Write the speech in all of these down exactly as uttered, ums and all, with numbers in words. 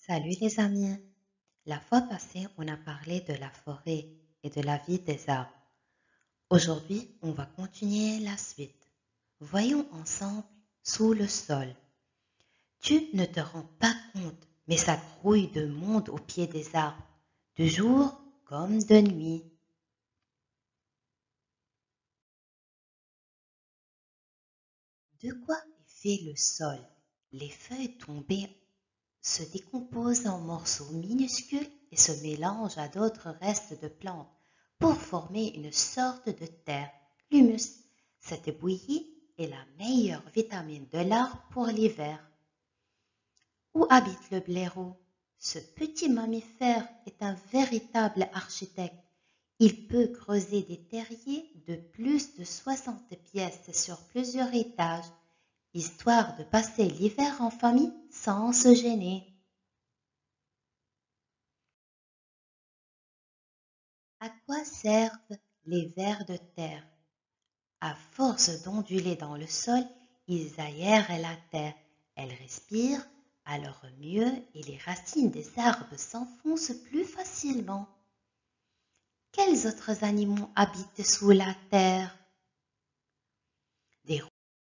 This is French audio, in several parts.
Salut les amis. La fois passée, on a parlé de la forêt et de la vie des arbres. Aujourd'hui, on va continuer la suite. Voyons ensemble sous le sol. Tu ne te rends pas compte, mais ça grouille de monde au pied des arbres, de jour comme de nuit. De quoi est fait le sol? Les feuilles tombées se décomposent en morceaux minuscules et se mélangent à d'autres restes de plantes pour former une sorte de terre, l'humus. Cette bouillie est la meilleure vitamine de l'arbre pour l'hiver. Où habite le blaireau? Ce petit mammifère est un véritable architecte. Il peut creuser des terriers de plus de soixante pièces sur plusieurs étages, histoire de passer l'hiver en famille sans se gêner. À quoi servent les vers de terre? À force d'onduler dans le sol, ils aèrent la terre. Elle respire alors mieux et les racines des arbres s'enfoncent plus facilement. Quels autres animaux habitent sous la terre? Des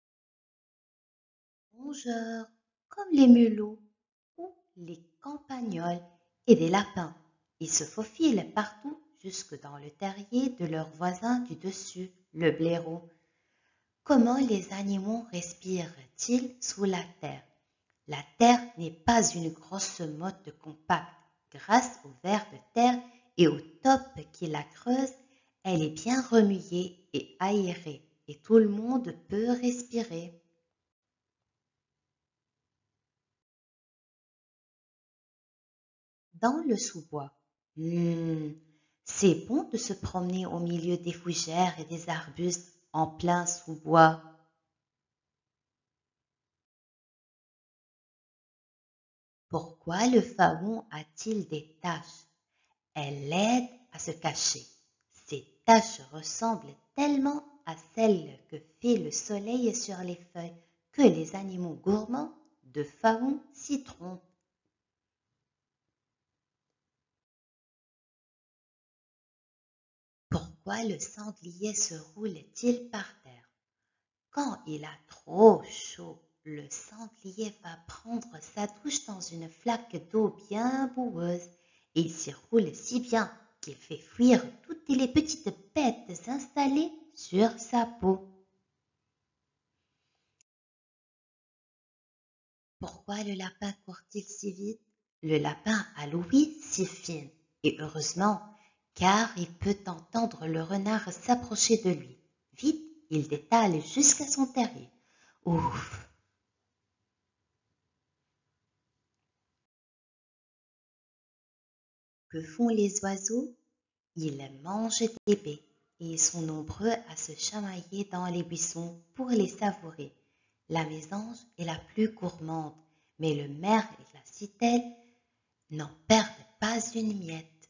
rongeurs, comme les mulots ou les campagnols, et des lapins. Ils se faufilent partout jusque dans le terrier de leur voisin du dessus, le blaireau. Comment les animaux respirent-ils sous la terre? La terre n'est pas une grosse motte compacte. Grâce aux vers de terre et au top qui la creuse, elle est bien remuée et aérée, et tout le monde peut respirer. Dans le sous-bois, hmm, c'est bon de se promener au milieu des fougères et des arbustes en plein sous-bois. Pourquoi le faon a-t-il des taches? Elle l'aide à se cacher. Ces taches ressemblent tellement à celles que fait le soleil sur les feuilles que les animaux gourmands de faon s'y trompent. Pourquoi le sanglier se roule-t-il par terre? Quand il a trop chaud, le sanglier va prendre sa douche dans une flaque d'eau bien boueuse et il s'y roule si bien qu'il fait fuir toutes les petites bêtes installées sur sa peau. Pourquoi le lapin court-il si vite? Le lapin a l'ouïe si fine, et heureusement, car il peut entendre le renard s'approcher de lui. Vite, il détale jusqu'à son terrier. Ouf! Que font les oiseaux? Ils mangent des baies, et ils sont nombreux à se chamailler dans les buissons pour les savourer. La mésange est la plus gourmande, mais le merle et la citelle n'en perdent pas une miette.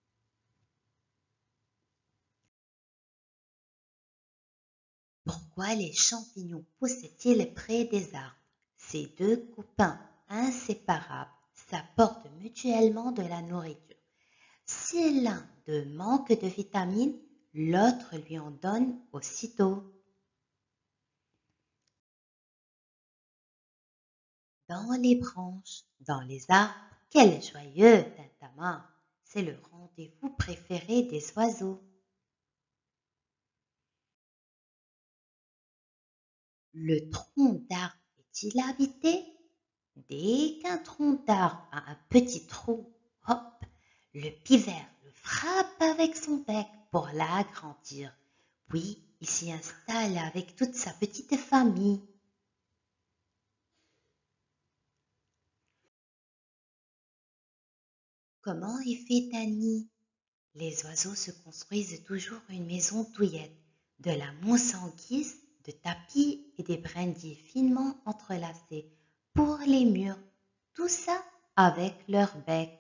Pourquoi les champignons poussent-ils près des arbres? Ces deux copains inséparables s'apportent mutuellement de la nourriture. Si l'un d'eux manque de vitamines, l'autre lui en donne aussitôt. Dans les branches, dans les arbres, quel joyeux tintamarre! C'est le rendez-vous préféré des oiseaux. Le tronc d'arbre est-il habité? Dès qu'un tronc d'arbre a un petit trou, hop, le pivert le frappe avec son bec pour l'agrandir. Puis il s'y installe avec toute sa petite famille. Comment est fait un nid? Les oiseaux se construisent toujours une maison douillette, de la mousse en guise de tapis et des brindilles finement entrelacées pour les murs, tout ça avec leur bec.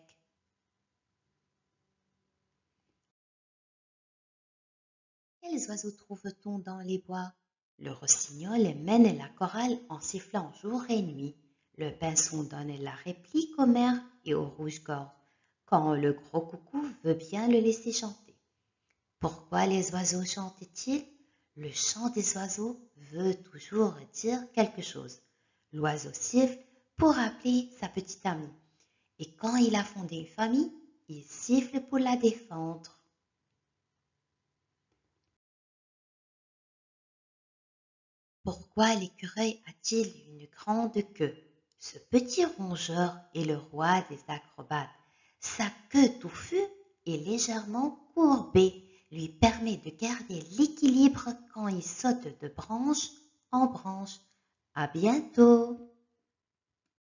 Quels oiseaux trouve-t-on dans les bois? Le rossignol mène la chorale en sifflant jour et nuit. Le pinson donne la réplique au merle et au rouge-gorge, quand le gros coucou veut bien le laisser chanter. Pourquoi les oiseaux chantent-ils? Le chant des oiseaux veut toujours dire quelque chose. L'oiseau siffle pour appeler sa petite amie. Et quand il a fondé une famille, il siffle pour la défendre. Pourquoi l'écureuil a-t-il une grande queue? Ce petit rongeur est le roi des acrobates. Sa queue touffue et légèrement courbée lui permet de garder l'équilibre quand il saute de branche en branche. À bientôt!